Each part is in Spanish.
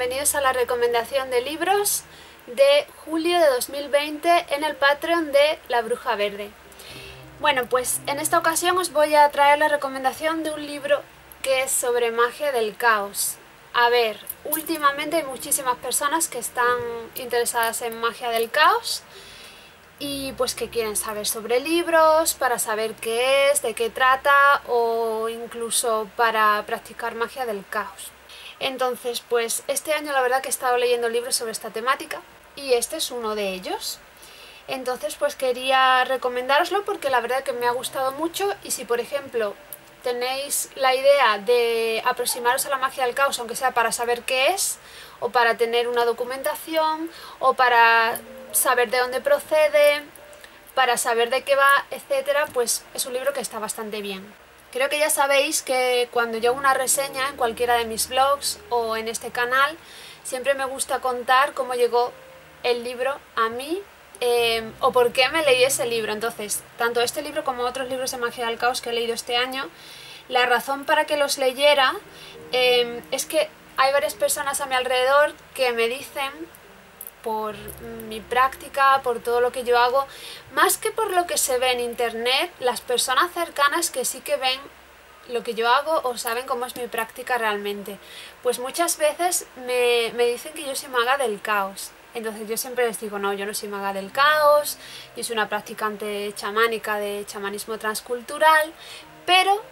bienvenidos a la recomendación de libros de julio de 2020 en el Patreon de La Bruja Verde. Bueno, pues en esta ocasión os voy a traer la recomendación de un libro que es sobre magia del caos. A ver, últimamente hay muchísimas personas que están interesadas en magia del caos y pues que quieren saber sobre libros, para saber qué es, de qué trata o incluso para practicar magia del caos. Entonces, pues este año la verdad que he estado leyendo libros sobre esta temática y este es uno de ellos. Entonces pues quería recomendároslo porque la verdad que me ha gustado mucho y si por ejemplo tenéis la idea de aproximaros a la magia del caos, aunque sea para saber qué es, o para tener una documentación, o para saber de dónde procede, para saber de qué va, etcétera, pues es un libro que está bastante bien. Creo que ya sabéis que cuando yo hago una reseña en cualquiera de mis blogs o en este canal, siempre me gusta contar cómo llegó el libro a mí o por qué me leí ese libro. Entonces, tanto este libro como otros libros de magia del caos que he leído este año, la razón para que los leyera es que hay varias personas a mi alrededor que me dicen, por mi práctica, por todo lo que yo hago, más que por lo que se ve en internet, las personas cercanas que sí que ven lo que yo hago o saben cómo es mi práctica realmente, pues muchas veces me dicen que yo soy maga del caos. Entonces yo siempre les digo, no, yo no soy maga del caos, yo soy una practicante chamánica de chamanismo transcultural, pero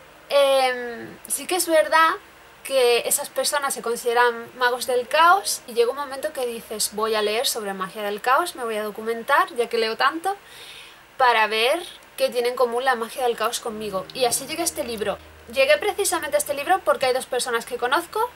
sí que es verdad que esas personas se consideran magos del caos y llega un momento que dices, voy a leer sobre magia del caos, me voy a documentar, ya que leo tanto, para ver qué tiene en común la magia del caos conmigo. Y así llegué a este libro. Llegué precisamente a este libro porque hay dos personas que conozco.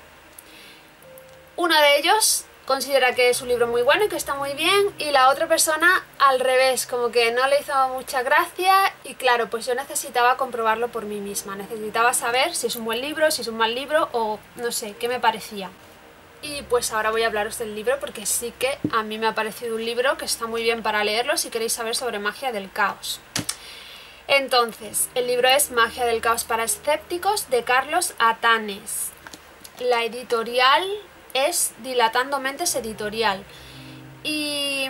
Una de ellos considera que es un libro muy bueno y que está muy bien, y la otra persona al revés, como que no le hizo mucha gracia, y claro, pues yo necesitaba comprobarlo por mí misma, necesitaba saber si es un buen libro, si es un mal libro o no sé, qué me parecía. Y pues ahora voy a hablaros del libro porque sí que a mí me ha parecido un libro que está muy bien para leerlo si queréis saber sobre magia del caos. Entonces, el libro es Magia del caos para escépticos de Carlos Atanes. La editorial es Dilatando Mentes Editorial y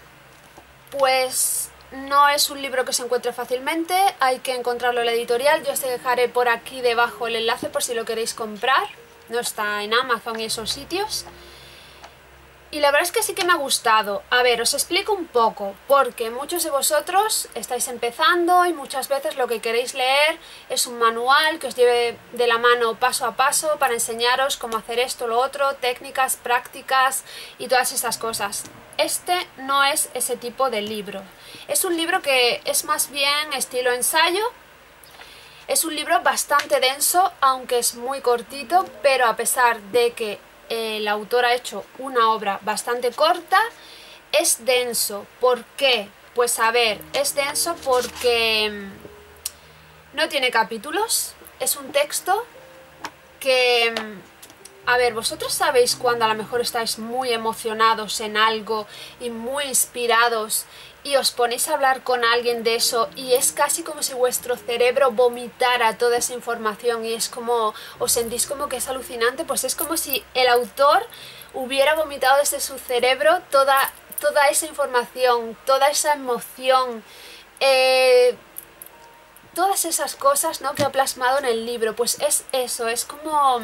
pues no es un libro que se encuentre fácilmente, hay que encontrarlo en la editorial. Yo os dejaré por aquí debajo el enlace por si lo queréis comprar, no está en Amazon y esos sitios. Y la verdad es que sí que me ha gustado. A ver, os explico un poco, porque muchos de vosotros estáis empezando y muchas veces lo que queréis leer es un manual que os lleve de la mano paso a paso para enseñaros cómo hacer esto, lo otro, técnicas, prácticas y todas estas cosas. Este no es ese tipo de libro. Es un libro que es más bien estilo ensayo. Es un libro bastante denso, aunque es muy cortito, pero a pesar de que el autor ha hecho una obra bastante corta, es denso. ¿Por qué? Pues a ver, es denso porque no tiene capítulos, es un texto que, a ver, vosotros sabéis cuando a lo mejor estáis muy emocionados en algo y muy inspirados y os ponéis a hablar con alguien de eso y es casi como si vuestro cerebro vomitara toda esa información y es como, os sentís como que es alucinante, pues es como si el autor hubiera vomitado desde su cerebro toda esa información, toda esa emoción, todas esas cosas, ¿no?, que ha plasmado en el libro. Pues es eso, es como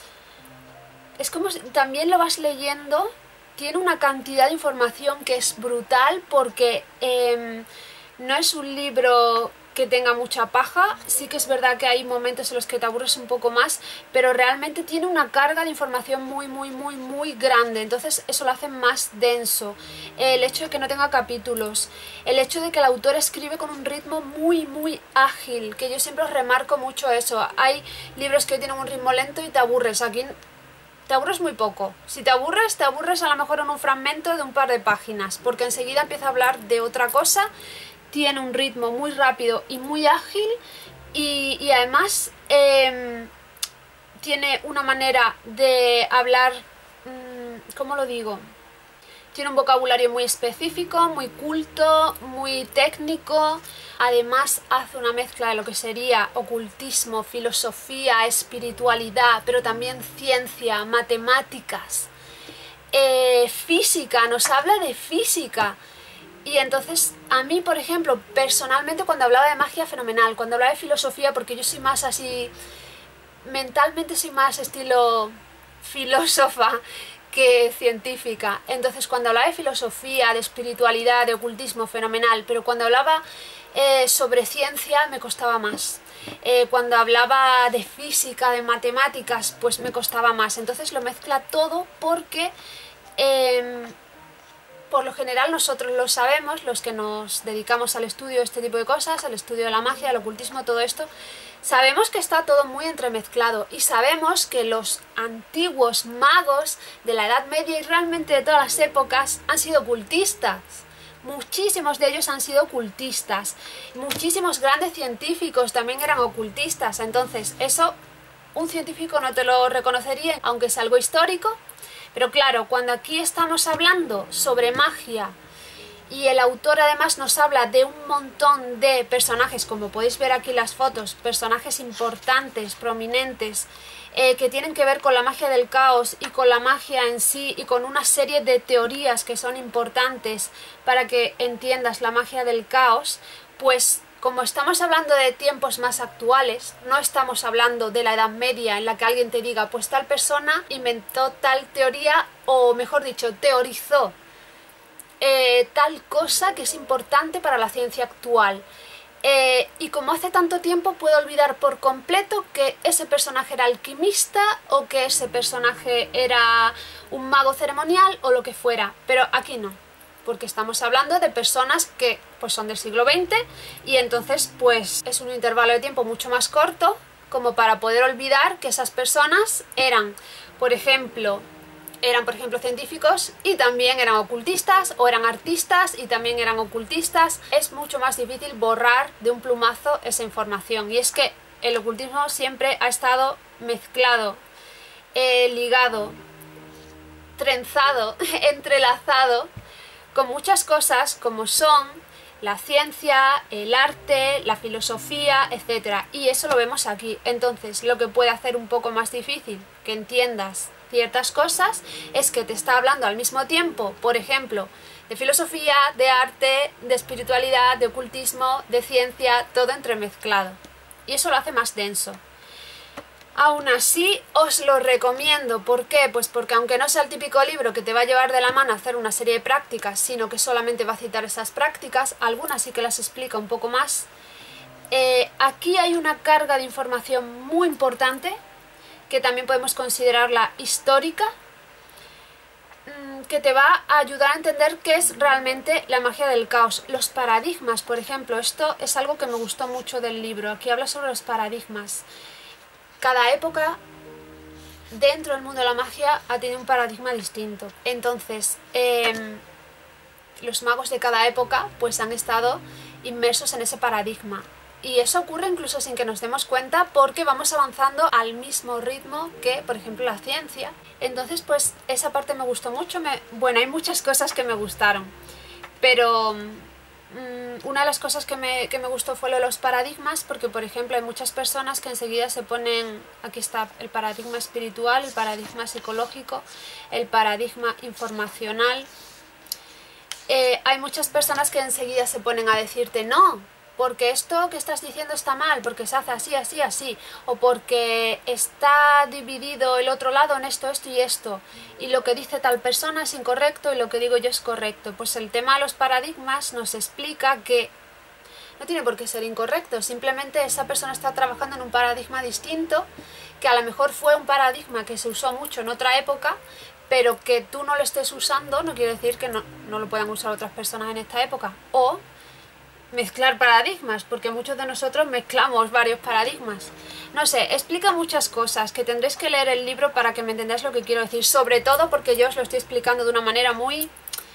si también lo vas leyendo. Tiene una cantidad de información que es brutal porque no es un libro que tenga mucha paja. Sí que es verdad que hay momentos en los que te aburres un poco más, pero realmente tiene una carga de información muy grande, entonces eso lo hace más denso. El hecho de que no tenga capítulos, el hecho de que el autor escribe con un ritmo muy ágil, que yo siempre os remarco mucho eso. Hay libros que tienen un ritmo lento y te aburres. Aquí te aburres muy poco. Si te aburres a lo mejor en un fragmento de un par de páginas, porque enseguida empieza a hablar de otra cosa. Tiene un ritmo muy rápido y muy ágil y además tiene una manera de hablar, ¿cómo lo digo? Tiene un vocabulario muy específico, muy culto, muy técnico. Además hace una mezcla de lo que sería ocultismo, filosofía, espiritualidad, pero también ciencia, matemáticas. física, nos habla de física. Y entonces a mí, por ejemplo, personalmente, cuando hablaba de magia, fenomenal. Cuando hablaba de filosofía, porque yo soy más así, mentalmente soy más estilo filósofa que científica. Entonces cuando hablaba de filosofía, de espiritualidad, de ocultismo, fenomenal. Pero cuando hablaba sobre ciencia me costaba más. Cuando hablaba de física, de matemáticas, pues me costaba más. Entonces lo mezcla todo porque por lo general nosotros lo sabemos, los que nos dedicamos al estudio de este tipo de cosas, al estudio de la magia, del ocultismo, todo esto, sabemos que está todo muy entremezclado y sabemos que los antiguos magos de la Edad Media y realmente de todas las épocas han sido ocultistas. Muchísimos de ellos han sido ocultistas. Muchísimos grandes científicos también eran ocultistas. Entonces, eso un científico no te lo reconocería, aunque es algo histórico. Pero claro, cuando aquí estamos hablando sobre magia y el autor además nos habla de un montón de personajes, como podéis ver aquí en las fotos, personajes importantes, prominentes, que tienen que ver con la magia del caos y con la magia en sí y con una serie de teorías que son importantes para que entiendas la magia del caos, pues como estamos hablando de tiempos más actuales, no estamos hablando de la Edad Media en la que alguien te diga, pues tal persona inventó tal teoría, o mejor dicho, teorizó tal cosa que es importante para la ciencia actual. Y como hace tanto tiempo puedo olvidar por completo que ese personaje era alquimista o que ese personaje era un mago ceremonial o lo que fuera, pero aquí no. Porque estamos hablando de personas que pues son del siglo XX y entonces pues es un intervalo de tiempo mucho más corto como para poder olvidar que esas personas eran, por ejemplo, científicos y también eran ocultistas, o eran artistas y también eran ocultistas. Es mucho más difícil borrar de un plumazo esa información y es que el ocultismo siempre ha estado mezclado, ligado, trenzado, entrelazado con muchas cosas como son la ciencia, el arte, la filosofía, etc. Y eso lo vemos aquí. Entonces, lo que puede hacer un poco más difícil que entiendas ciertas cosas es que te está hablando al mismo tiempo, por ejemplo, de filosofía, de arte, de espiritualidad, de ocultismo, de ciencia, todo entremezclado. Y eso lo hace más denso. Aún así os lo recomiendo. ¿Por qué? Pues porque aunque no sea el típico libro que te va a llevar de la mano a hacer una serie de prácticas, sino que solamente va a citar esas prácticas, algunas sí que las explica un poco más, aquí hay una carga de información muy importante, que también podemos considerarla histórica, que te va a ayudar a entender qué es realmente la magia del caos. Los paradigmas, por ejemplo, esto es algo que me gustó mucho del libro. Aquí habla sobre los paradigmas. Cada época dentro del mundo de la magia ha tenido un paradigma distinto. Entonces, los magos de cada época pues han estado inmersos en ese paradigma. Y eso ocurre incluso sin que nos demos cuenta porque vamos avanzando al mismo ritmo que, por ejemplo, la ciencia. Entonces, pues esa parte me gustó mucho. Bueno, hay muchas cosas que me gustaron, pero una de las cosas que me gustó fue lo de los paradigmas, porque por ejemplo hay muchas personas que enseguida se ponen, aquí está el paradigma espiritual, el paradigma psicológico, el paradigma informacional. Hay muchas personas que enseguida se ponen a decirte no, porque esto que estás diciendo está mal, porque se hace así, así, así, o porque está dividido el otro lado en esto, esto y esto, y lo que dice tal persona es incorrecto y lo que digo yo es correcto. Pues el tema de los paradigmas nos explica que no tiene por qué ser incorrecto, simplemente esa persona está trabajando en un paradigma distinto, que a lo mejor fue un paradigma que se usó mucho en otra época, pero que tú no lo estés usando no quiere decir que no lo puedan usar otras personas en esta época. O mezclar paradigmas, porque muchos de nosotros mezclamos varios paradigmas. No sé, explica muchas cosas que tendréis que leer el libro para que me entendáis lo que quiero decir, sobre todo porque yo os lo estoy explicando de una manera muy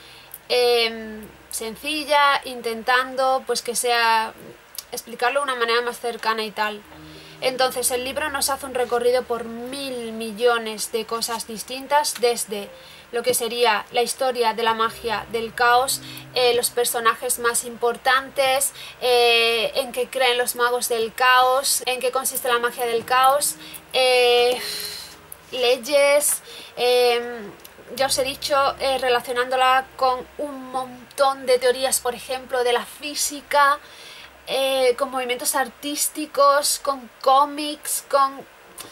sencilla, intentando pues que sea explicarlo de una manera más cercana y tal. Entonces el libro nos hace un recorrido por 1000 millones de cosas distintas, desde lo que sería la historia de la magia del caos, los personajes más importantes, en qué creen los magos del caos, en qué consiste la magia del caos, leyes, ya os he dicho, relacionándola con un montón de teorías, por ejemplo, de la física, con movimientos artísticos, con cómics, con...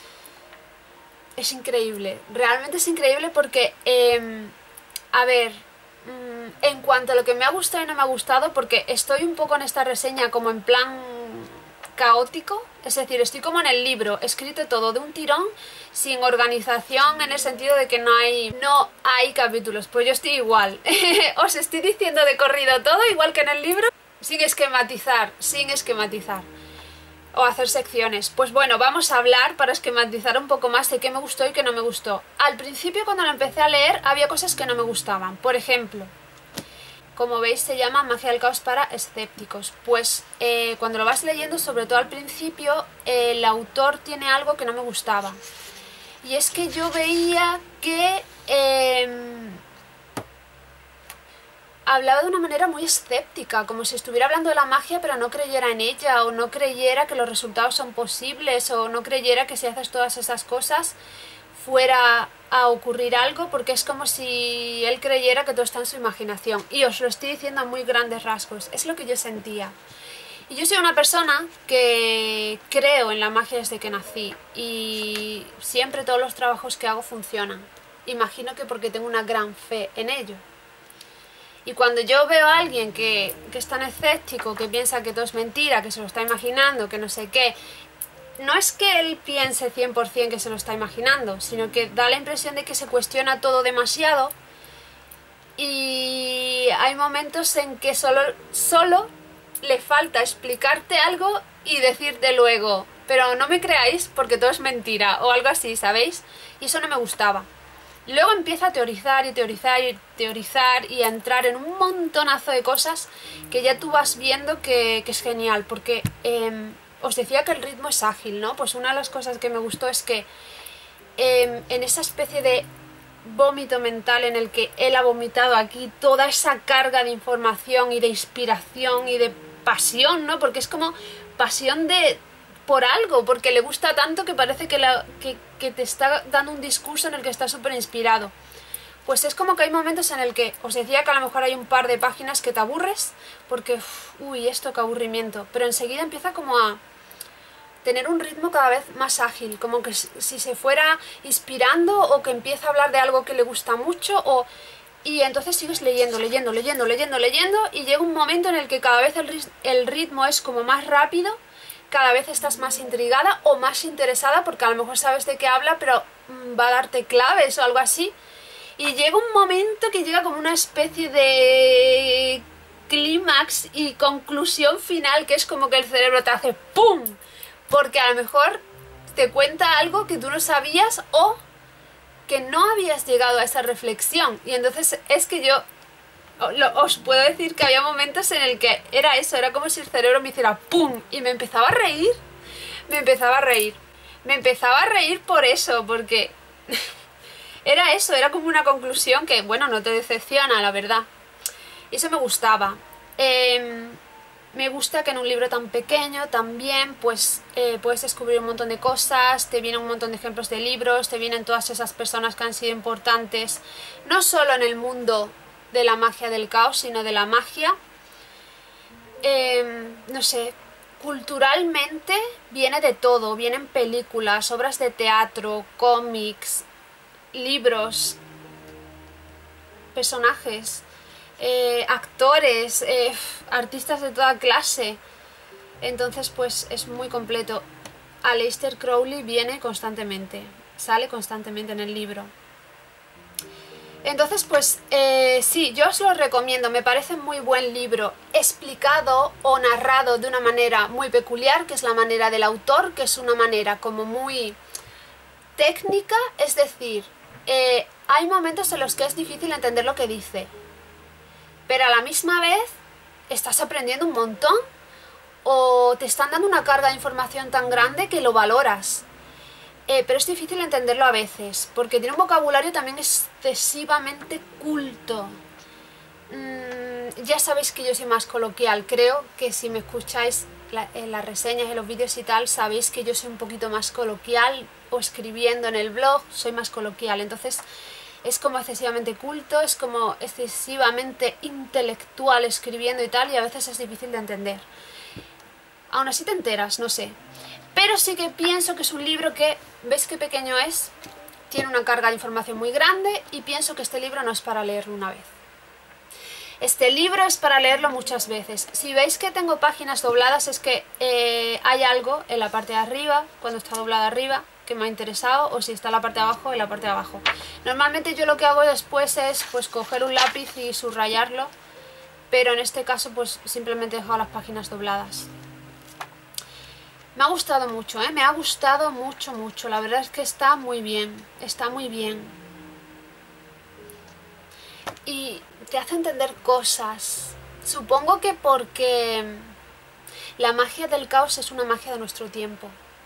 Es increíble, realmente es increíble porque, a ver, en cuanto a lo que me ha gustado y no me ha gustado, porque estoy un poco en esta reseña como en plan caótico, es decir, estoy como en el libro, escrito todo de un tirón, sin organización, en el sentido de que no hay capítulos. Pues yo estoy igual, os estoy diciendo de corrido todo, igual que en el libro, sin esquematizar, o hacer secciones. Pues bueno, vamos a hablar para esquematizar un poco más de qué me gustó y qué no me gustó. Al principio, cuando lo empecé a leer, había cosas que no me gustaban. Por ejemplo, como veis, se llama Magia del Caos para escépticos. Pues cuando lo vas leyendo, sobre todo al principio, el autor tiene algo que no me gustaba. Y es que yo veía que hablaba de una manera muy escéptica, como si estuviera hablando de la magia pero no creyera en ella, o no creyera que los resultados son posibles, o no creyera que si haces todas esas cosas fuera a ocurrir algo, porque es como si él creyera que todo está en su imaginación. Y os lo estoy diciendo a muy grandes rasgos, es lo que yo sentía. Y yo soy una persona que creo en la magia desde que nací, y siempre todos los trabajos que hago funcionan. Imagino que porque tengo una gran fe en ello. Y cuando yo veo a alguien que es tan escéptico, que piensa que todo es mentira, que se lo está imaginando, que no sé qué, no es que él piense 100% que se lo está imaginando, sino que da la impresión de que se cuestiona todo demasiado, y hay momentos en que solo le falta explicarte algo y decirte luego, pero no me creáis porque todo es mentira, o algo así, ¿sabéis? Y eso no me gustaba. Luego empieza a teorizar y teorizar y teorizar y a entrar en un montonazo de cosas que ya tú vas viendo que es genial, porque os decía que el ritmo es ágil, ¿no? Pues una de las cosas que me gustó es que en esa especie de vómito mental en el que él ha vomitado aquí toda esa carga de información y de inspiración y de pasión, ¿no? Porque es como pasión por algo, porque le gusta tanto que parece que te está dando un discurso en el que está súper inspirado. Pues es como que hay momentos en el que os decía que a lo mejor hay un par de páginas que te aburres, porque, uy, esto qué aburrimiento, pero enseguida empieza como a tener un ritmo cada vez más ágil, como que si se fuera inspirando, o que empieza a hablar de algo que le gusta mucho, y entonces sigues leyendo, y llega un momento en el que cada vez el ritmo es como más rápido, cada vez estás más intrigada o más interesada, porque a lo mejor sabes de qué habla, pero va a darte claves o algo así. Y llega un momento que llega como una especie de clímax y conclusión final, que es como que el cerebro te hace ¡pum! Porque a lo mejor te cuenta algo que tú no sabías, o que no habías llegado a esa reflexión. Y entonces es que yo os puedo decir que había momentos en el que era eso, era como si el cerebro me hiciera ¡pum! Y me empezaba a reír, me empezaba a reír por eso, porque era eso, era como una conclusión que, bueno, no te decepciona, la verdad. Y eso me gustaba. Me gusta que en un libro tan pequeño también pues puedes descubrir un montón de cosas, te vienen un montón de ejemplos de libros, te vienen todas esas personas que han sido importantes, no solo en el mundo de la magia del caos, sino de la magia. No sé, culturalmente viene de todo, vienen películas, obras de teatro, cómics, libros, personajes, actores, artistas de toda clase. Entonces pues es muy completo. Aleister Crowley viene constantemente, sale constantemente en el libro. Entonces pues sí, yo os lo recomiendo, me parece muy buen libro, explicado o narrado de una manera muy peculiar, que es la manera del autor, que es una manera como muy técnica, es decir, hay momentos en los que es difícil entender lo que dice, pero a la misma vez estás aprendiendo un montón, o te están dando una carga de información tan grande que lo valoras. Pero es difícil entenderlo a veces, porque tiene un vocabulario también excesivamente culto. Ya sabéis que yo soy más coloquial, creo que si me escucháis en las reseñas, en los vídeos y tal, sabéis que yo soy un poquito más coloquial, o escribiendo en el blog, soy más coloquial. Entonces es como excesivamente culto, es como excesivamente intelectual escribiendo y tal, y a veces es difícil de entender. Aún así te enteras, no sé. Pero sí que pienso que es un libro que, ¿ves qué pequeño es? Tiene una carga de información muy grande y pienso que este libro no es para leerlo una vez. Este libro es para leerlo muchas veces. Si veis que tengo páginas dobladas es que hay algo en la parte de arriba, cuando está doblada arriba, que me ha interesado, o si está en la parte de abajo, en la parte de abajo. Normalmente yo lo que hago después es pues coger un lápiz y subrayarlo, pero en este caso pues simplemente he dejado las páginas dobladas. Me ha gustado mucho, me ha gustado mucho, mucho. La verdad es que está muy bien, está muy bien. Y te hace entender cosas. Supongo que porque la magia del caos es una magia de nuestro tiempo.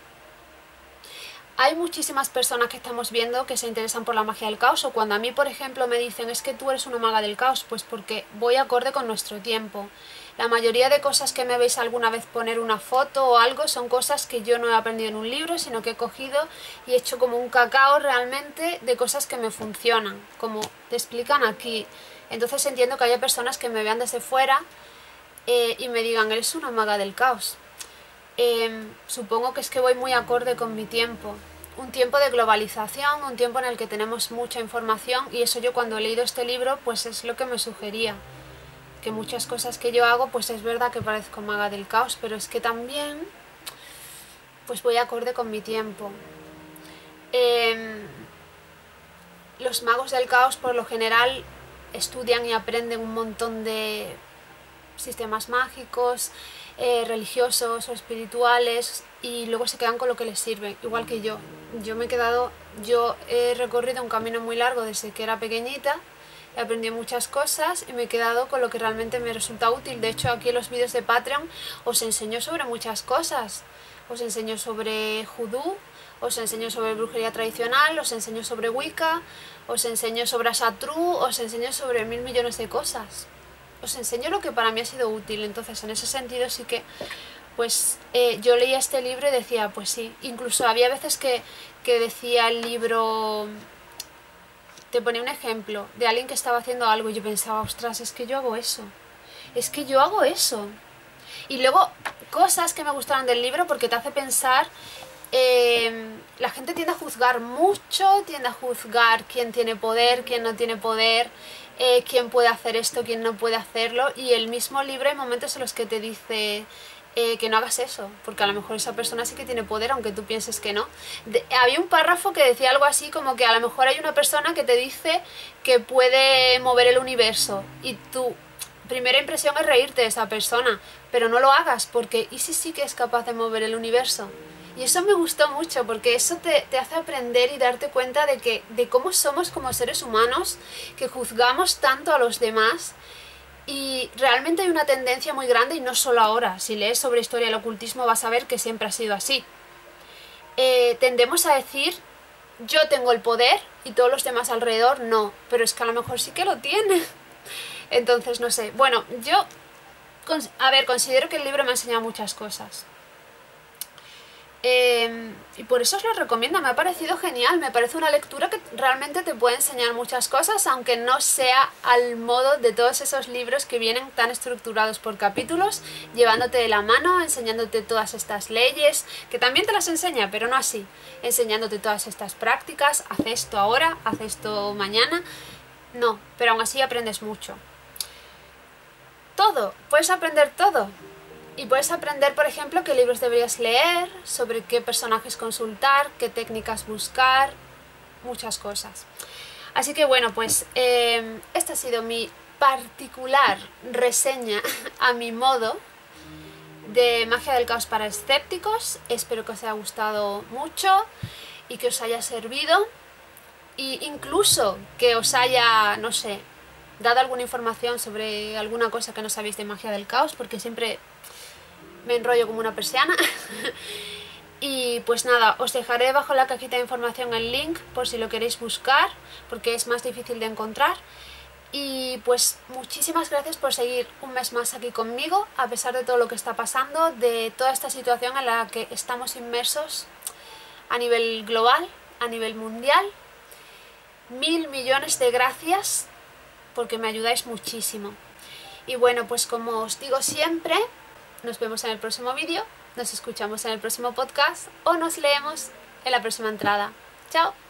Hay muchísimas personas que estamos viendo que se interesan por la magia del caos, o cuando a mí, por ejemplo, me dicen es que tú eres una maga del caos, pues porque voy acorde con nuestro tiempo. La mayoría de cosas que me veis alguna vez poner una foto o algo son cosas que yo no he aprendido en un libro, sino que he cogido y he hecho como un cacao realmente de cosas que me funcionan, como te explican aquí. Entonces entiendo que haya personas que me vean desde fuera y me digan, eres una maga del caos. Supongo que es que voy muy acorde con mi tiempo. Un tiempo de globalización, un tiempo en el que tenemos mucha información, y eso yo cuando he leído este libro pues es lo que me sugería. Que muchas cosas que yo hago pues es verdad que parezco maga del caos, pero es que también pues voy acorde con mi tiempo. Los magos del caos por lo general estudian y aprenden un montón de sistemas mágicos, religiosos o espirituales, y luego se quedan con lo que les sirve, igual que yo. Yo he recorrido un camino muy largo desde que era pequeñita, he aprendido muchas cosas y me he quedado con lo que realmente me resulta útil. De hecho, aquí en los vídeos de Patreon os enseño sobre muchas cosas. Os enseño sobre Judú, os enseño sobre brujería tradicional, os enseño sobre Wicca, os enseño sobre Asatru, os enseño sobre 1000 millones de cosas. Os enseño lo que para mí ha sido útil. Entonces en ese sentido sí que pues yo leía este libro y decía pues sí. Incluso había veces que decía el libro, te ponía un ejemplo de alguien que estaba haciendo algo y yo pensaba, ostras, es que yo hago eso, es que yo hago eso. Y luego cosas que me gustaron del libro porque te hace pensar. La gente tiende a juzgar mucho, tiende a juzgar quién tiene poder, quién no tiene poder, quién puede hacer esto, quién no puede hacerlo, y el mismo libro hay momentos en los que te dice que no hagas eso, porque a lo mejor esa persona sí que tiene poder, aunque tú pienses que no. Había un párrafo que decía algo así como que a lo mejor hay una persona que te dice que puede mover el universo, y tu primera impresión es reírte de esa persona, pero no lo hagas, porque ¿y si sí que es capaz de mover el universo? Y eso me gustó mucho, porque eso te hace aprender y darte cuenta de cómo somos como seres humanos, que juzgamos tanto a los demás, y realmente hay una tendencia muy grande, y no solo ahora. Si lees sobre historia del ocultismo vas a ver que siempre ha sido así. Tendemos a decir, yo tengo el poder y todos los demás alrededor no, pero es que a lo mejor sí que lo tiene. Entonces, no sé. Bueno, yo, considero que el libro me ha enseñado muchas cosas. Y por eso os lo recomiendo, me ha parecido genial, me parece una lectura que realmente te puede enseñar muchas cosas, aunque no sea al modo de todos esos libros que vienen tan estructurados por capítulos, llevándote de la mano, enseñándote todas estas leyes, que también te las enseña, pero no así, enseñándote todas estas prácticas, haz esto ahora, haz esto mañana. No, pero aún así aprendes mucho. Todo, puedes aprender todo. Y puedes aprender, por ejemplo, qué libros deberías leer, sobre qué personajes consultar, qué técnicas buscar, muchas cosas. Así que bueno, pues esta ha sido mi particular reseña a mi modo de Magia del Caos para escépticos. Espero que os haya gustado mucho y que os haya servido, e incluso que os haya, no sé, dado alguna información sobre alguna cosa que no sabéis de Magia del Caos, porque siempre me enrollo como una persiana. Y pues nada, os dejaré debajo en la cajita de información el link por si lo queréis buscar, porque es más difícil de encontrar. Y pues muchísimas gracias por seguir un mes más aquí conmigo, a pesar de todo lo que está pasando, de toda esta situación en la que estamos inmersos a nivel global, a nivel mundial. mil millones de gracias porque me ayudáis muchísimo. Y bueno, pues como os digo siempre, nos vemos en el próximo vídeo, nos escuchamos en el próximo podcast o nos leemos en la próxima entrada. ¡Chao!